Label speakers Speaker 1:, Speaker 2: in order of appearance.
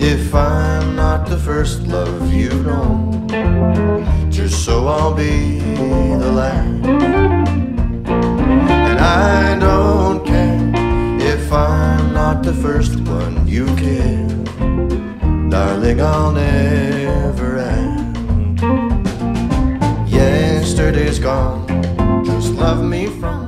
Speaker 1: if I'm not the first love you've known, just so I'll be the last. And I don't care if I'm not the first one you care, darling, I'll never ask. Yesterday's gone, just love me from